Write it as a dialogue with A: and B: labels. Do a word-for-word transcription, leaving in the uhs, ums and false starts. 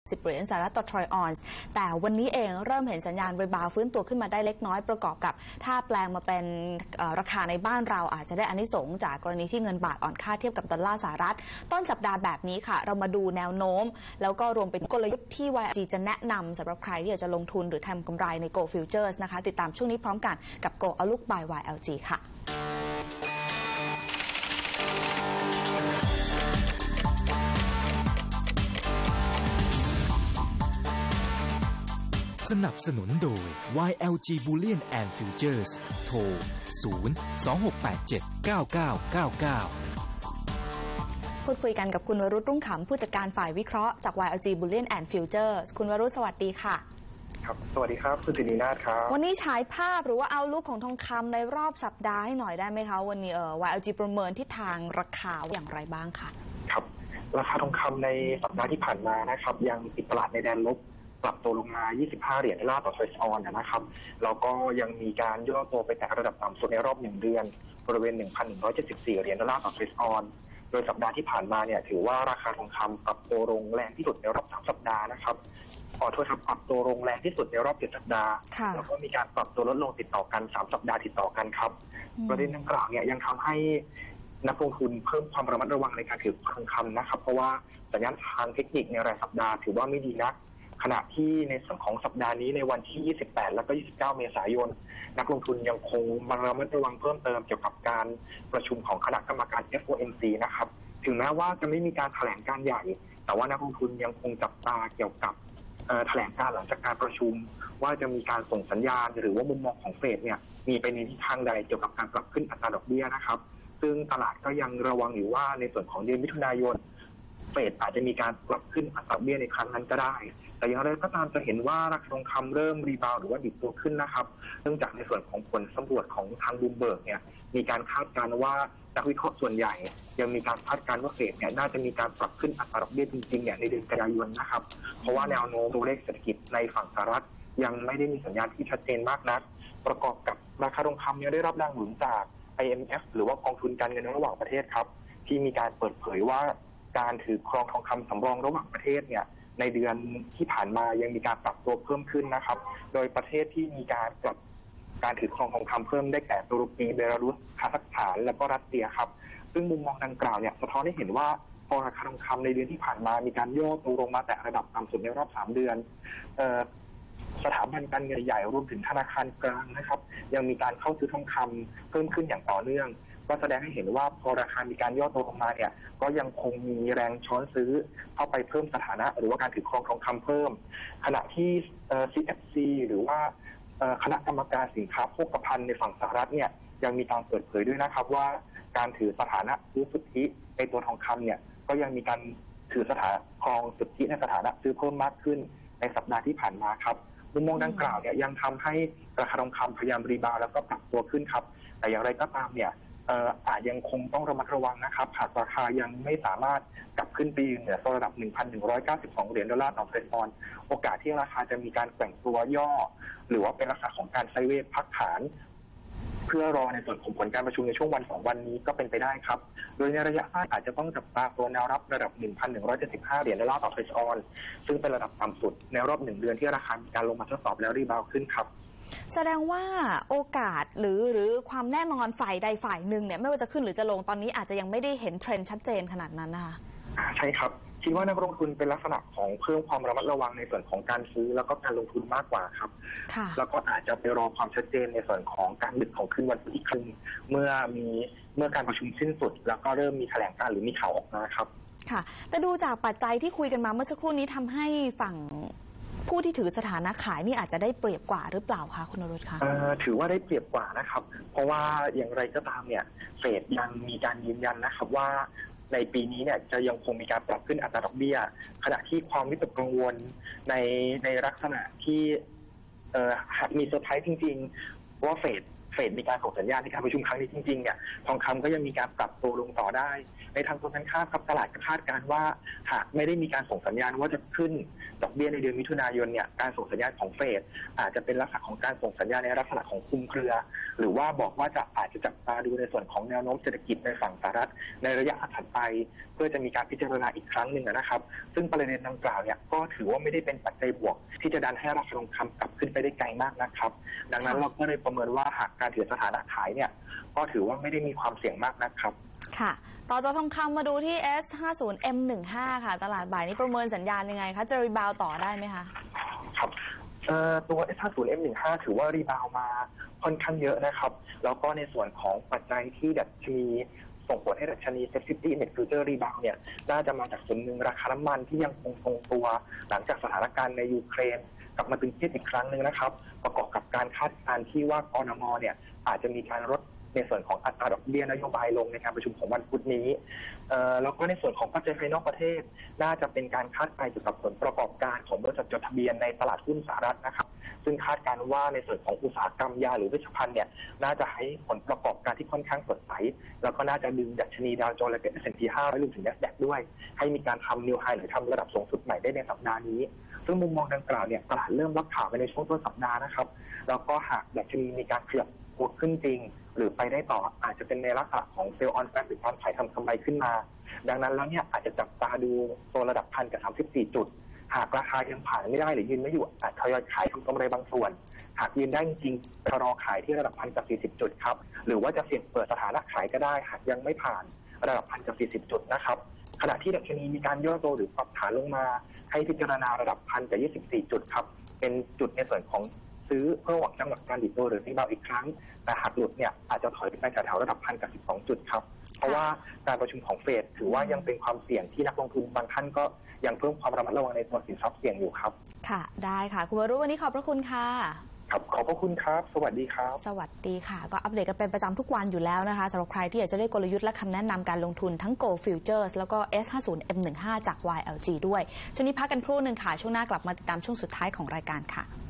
A: สิบเหรียญสหรัฐต่อทรอยออนซ์แต่วันนี้เองเริ่มเห็นสัญญาณรีบาวฟื้นตัวขึ้นมาได้เล็กน้อยประกอบกับถ้าแปลงมาเป็นราคาในบ้านเราอาจจะได้อานิสงส์จากกรณีที่เงินบาทอ่อนค่าเทียบกับดอลลาร์สหรัฐต้นสัปดาห์แบบนี้ค่ะเรามาดูแนวโน้มแล้วก็รวมเป็นกลยุทธ์ที่ วาย แอล จี จะแนะนำสำหรับใครที่อยากจะลงทุนหรือทำกำไรใน Go Futures นะคะติดตามช่วงนี้พร้อมกันกับ Go Outlook by วาย แอล จี ค่ะ
B: สนับสนุนโดย วาย แอล จี Bullion and Futures โทร ศูนย์ สอง หก แปด เจ็ด เก้า เก้า เก้า เก้า
A: พูดคุยกันกับคุณวรุษรุ่งขำผู้จัดการฝ่ายวิเคราะห์จาก วาย แอล จี Bullion and Futures คุณวรุษสวัสดีค่ะ
C: ครับสวัสดีครับคุณสิรินาถครับ
A: วันนี้ฉายภาพหรือว่าเอาลุกของทองคำในรอบสัปดาห์ให้หน่อยได้ไหมคะวันนี้เอ่อ วาย แอล จี ประเมินทิศทางราคาอย่างไรบ้างคะ
C: ครับราคาทองคำในสัปดาห์ที่ผ่านมานะครับยังปิดตลาดในแดนลบปรับตัวลงมา ยี่สิบห้า เหรียญดอลลาร์ต่อทรอยออนซ์นะครับแล้วก็ยังมีการย่อตัวไปแตะระดับต่ำสุดในรอบหนึ่งเดือนบริเวณ หนึ่งพันหนึ่งร้อยเจ็ดสิบสี่ เหรียญดอลลาร์ต่อทรอยออนซ์โดยสัปดาห์ที่ผ่านมาเนี่ยถือว่าราคาทองคำปรับตัวลงแรงที่สุดในรอบสามสัปดาห์นะครับขอโทษครับปรับตัวลงแรงที่สุดในรอบเจ็ดสัปดาห์แล้วก็มีการปรับตัวลดลงติดต่อกันสามสัปดาห์ติดต่อกันครับประเด็นดังกล่าวเนี่ยยังทำให้นักลงทุนเพิ่มความระมัดระวังในการถือทองคำนะครับเพราะว่าสัญญาณทางเทคนิคในรายสัปดาห์ถือว่าไม่ดีนักขณะที่ในส่วนของสัปดาห์นี้ในวันที่ยี่สิบแปดและก็ยี่สิบเก้าเมษายนนักลงทุนยังคงมาระมัดระวังเพิ่มเติมเกี่ยวกับการประชุมของคณะกรรมการ เอฟ โอ เอ็ม ซี นะครับถึงแม้ว่าจะไม่มีการแถลงการใหญ่แต่ว่านักลงทุนยังคงจับตาเกี่ยวกับแถลงการหลังจากการประชุมว่าจะมีการส่งสัญญาณหรือว่ามุมมองของเฟดเนี่ยมีไปในทิศทางใดเกี่ยวกับการปรับขึ้นอัตราดอกเบี้ยนะครับซึ่งตลาดก็ยังระวังอยู่ว่าในส่วนของเดือนมิถุนายนเฟดอาจจะมีการปรับขึ้นอัตราดอกเบี้ยในครั้งนั้นก็ได้แต่อย่างไรก็ตามจะเห็นว่าราคาทองคำเริ่มรีบาวหรือว่าดิบตัวขึ้นนะครับเนื่องจากในส่วนของผลสำรวจของทางบูมเบิร์กเนี่ยมีการคาดการณ์ว่านักวิเคราะห์ส่วนใหญ่ยังมีการคาดการณ์ว่าเฟดเนี่ยน่าจะมีการปรับขึ้นอัตราดอกเบี้ยจริงๆเนี่ยในเดือนกันยายนนะครับเพราะว่าแนวโน้มตัวเลขเศรษฐกิจในฝั่งสหรัฐยังไม่ได้มีสัญญาณที่ชัดเจนมากนักประกอบกับราคาทองคำเนี่ยได้รับแรงหนุนจาก ไอ เอ็ม เอฟ หรือว่ากองทุนการเงินระหว่างประเทศครับที่มีการเปิดเผยว่าการถือครองทองคำสำรองระหว่างประเทศเนี่ยในเดือนที่ผ่านมายังมีการปรับตัวเพิ่มขึ้นนะครับโดยประเทศที่มีการปรับการถือครองทองคำเพิ่มได้แก่ตุรกีเบลารุสคาซัคสถานและก็รัสเซียครับซึ่งมุมมองดังกล่าวเนี่ยสะท้อนให้เห็นว่าพอราคาทองคำในเดือนที่ผ่านมามีการย่อตัวลงมาแต่ระดับต่ำสุดในรอบสามเดือนสถาบันการเงินใหญ่รวมถึงธนาคารกลางนะครับยังมีการเข้าซื้อทองคำเพิ่มขึ้นอย่างต่อเนื่องก็แสดงให้เห็นว่าพอราคามีการย่อตัวลงมาเนี่ยก็ยังคงมีแรงช้อนซื้อเข้าไปเพิ่มสถานะหรือว่าการถือครองทองคำเพิ่มขณะที่ ซี เอฟ ซี หรือว่าคณะกรรมการสินค้าโภคภัณฑ์ในฝั่งสหรัฐเนี่ยยังมีการเปิดเผยด้วยนะครับว่าการถือสถานะซื้อสุทธิในตัวทองคำเนี่ยก็ยังมีการถือสถานะครองสุทธิในสถานะซื้อเพิ่มมากขึ้นในสัปดาห์ที่ผ่านมาครับมุมมองดังกล่าวเนี่ยยังทำให้ราคาทองคำพยายามรีบาวแล้วก็ปรับตัวขึ้นครับแต่อย่างไรก็ตามเนี่ยอาจยังคงต้องระมัดระวังนะครับหากราคายังไม่สามารถกลับขึ้นไปยืนเหนือระดับ หนึ่งพันหนึ่งร้อยเก้าสิบสอง เหรียญดอลลาร์ต่อทรอยออนซ์โอกาสที่ราคาจะมีการแกว่งตัวย่อหรือว่าเป็นลักษณะของการไซด์เวย์พักฐานเพื่อรอในส่วนของผลการประชุมในช่วงวันสองวันนี้ก็เป็นไปได้ครับโดยในระยะสั้นอาจจะต้องจับตาตัวแนวรับระดับ หนึ่งพันหนึ่งร้อยเจ็ดสิบห้า เหรียญดอลลาร์ต่อทรอยออนซ์ซึ่งเป็นระดับต่ำสุดในรอบหนึ่งเดือนที่ราคามีการลงมาทดสอบแล้วรีบาวขึ้นครับ
A: แสดงว่าโอกาสหรือหรือความแน่นอนฝ่ายใดฝ่ายหนึ่งเนี่ยไม่ว่าจะขึ้นหรือจะลงตอนนี้อาจจะยังไม่ได้เห็นเทรนด์ชัดเจนขนาดนั้นนะคะ
C: ใช่ครับคิดว่านักลงทุนเป็นลักษณะของเพิ่มความระมัดระวังในส่วนของการซื้อแล้วก็การลงทุนมากกว่าครับแล้วก็อาจจะไปรอความชัดเจนในส่วนของการดึกของคืนวันอีกครั้งเมื่อมีเมื่อการประชุมสิ้นสุดแล้วก็เริ่มมีแถลงการหรือมีข่าวออกมาครับ
A: ค่ะแต่ดูจากปัจจัยที่คุยกันมาเมื่อสักครู่นี้ทำให้ฝั่งผู้ที่ถือสถานะขายนี่อาจจะได้เปรียบกว่าหรือเปล่าคะคุณนรุตคะ
C: ถือว่าได้เปรียบกว่านะครับเพราะว่าอย่างไรก็ตามเนี่ยเฟดยังมีการยืนยันนะครับว่าในปีนี้เนี่ยจะยังคงมีการปรับขึ้นอัตราดอกเบี้ยขณะที่ความวิตกกังวลในในลักษณะที่หากมีเซอร์ไพรส์จริงๆว่าเฟดเฟดมีการส่งสัญญาณในการประชุมครั้งนี้จริงๆเนี่ยทองคำก็ยังมีการปรับตัวลงต่อได้ในทางตรงกันข้ามครับตลาดก็คาดการณ์ว่าหากไม่ได้มีการส่งสัญญาณว่าจะขึ้นดอกเบี้ยในเดือนมิถุนายนเนี่ยการส่งสัญญาณของเฟดอาจจะเป็นลักษณะของการส่งสัญญาณในลักษณะของคลุมเครือหรือว่าบอกว่าจะอาจจะจับตาดูในส่วนของแนวโน้มเศรษฐกิจในฝั่งสหรัฐในระยะถัดไปเพื่อจะมีการพิจารณาอีกครั้งหนึ่งนะครับซึ่งประเด็นดังกล่าวเนี่ยก็ถือว่าไม่ได้เป็นปัจจัยบวกที่จะดันให้ราคาทองคำกลับขึ้นไปได้ไกลมากนะครับดังนั้นเราก็เลยประเมินว่าหากการถือสถานะขายเนี่ยก็ถือว่าไม่ได้มีความเสี่ยงมากนะครับ
A: ค่ะต่อจากทองคำมาดูที่ เอส ห้าสิบ เอ็ม สิบห้า ค่ะตลาดบ่ายนี้ประเมินสัญญาณยังไงคะจะรีบาวต่อได้ไหมคะ
C: ครับตัว เอส ห้าสิบ เอ็ม สิบห้า ถือว่ารีบาวมาค่อนข้างเยอะนะครับแล้วก็ในส่วนของปัจจัยที่ดัชนีส่งผลให้ดัชนี เซ็ต ห้าสิบ Index Future รีบาวเนี่ยน่าจะมาจากส่วนหนึ่งราคาน้ำมันที่ยังคงทรงตัวหลังจากสถานการณ์ในยูเครนกลับมาตึงเครียดอีกครั้งหนึ่งนะครับประกอบกับการคาดการณ์ที่ว่ากนม.เนี่ยอาจจะมีการลดในส่วนของอัตราดอกเบี้ยนโยบายลงในการประชุมของวันพุธนี้แล้วก็ในส่วนของปัจจัยภายนอกประเทศน่าจะเป็นการคาดการณ์เกี่ยวกับผลประกอบการของบริษัทจดทะเบียนในตลาดหุ้นสหรัฐนะครับซึ่งคาดการณ์ว่าในส่วนของอุตสาหกรรมยาหรือเวชภัณฑ์เนี่ยน่าจะให้ผลประกอบการที่ค่อนข้างสดใสแล้วก็น่าจะดึงดัชนีดาวโจนส์และ เอส แอนด์ พี ห้าร้อยรวมถึง NASDAQ ด้วยให้มีการทำนิวไฮหรือทำระดับสูงสุดใหม่ได้ในสัปดาห์นี้ซึ่งมุมมองดังกล่าวเนี่ยตลาดเริ่มรับข่าวไปในช่วงต้นสัปดาห์นะครับแล้วก็หากดัชนีมีการขยับตัวขึ้นจริงหรือไปได้ต่ออาจจะเป็นในลักษณะของเซลล์ออนแฟกหรือการขายทำกำไรขึ้นมาดังนั้นแล้วเนี่ยอาจจะจับตาดูโซนระดับพันกับสามสิบสี่จุดหากราคายังผ่านไม่ได้หรือยืนไม่อยู่อาจทยอยขายทำกำไรบางส่วนหากยืนได้จริงๆจะรอขายที่ระดับพันกับสี่สิบจุดครับหรือว่าจะเสี่ยงเปิดสถานะขายก็ได้หากยังไม่ผ่านระดับพันกับสี่สิบจุดนะครับขณะที่ดัชนีมีการย่อตัวหรือปรับฐานลงมาให้พิจารณาระดับพันกับยี่สิบสี่จุดครับเป็นจุดในส่วนของซื้อเพื่อหวังจังหวะการดิดตัวหรือรีบาวอีกครั้งแต่หากหลุดเนี่ยอาจจะถอยไปแถวๆระดับพันกับสิบสองจุดครับเพราะว่าการประชุมของเฟดถือว่ายังเป็นความเสี่ยงที่นักลงทุนบางท่านก็ยังเพิ่มความระมัดระวังในตัวสินทรัพย์เสี่ยงอยู่ครับ
A: ค่ะได้ค่ะคุณวรุวันนี้ขอบพระคุณค่ะ
C: ครับขอบพระคุณครับสวัสดีครับ
A: สวัสดีค่ะก็อัปเดตกันเป็นประจำทุกวันอยู่แล้วนะคะสำหรับใครที่อยากจะได้กลยุทธ์และคำแนะนำการลงทุนทั้ง Gold Futures แล้วก็ เอส ห้าสิบ เอ็ม สิบห้า จาก วาย แอล จี ด้วยช่วงนี้พักกันครู่หนึ่งค่ะช่วงหน้ากลับมาติดตามช่วงสุดท้ายของรายการค่ะ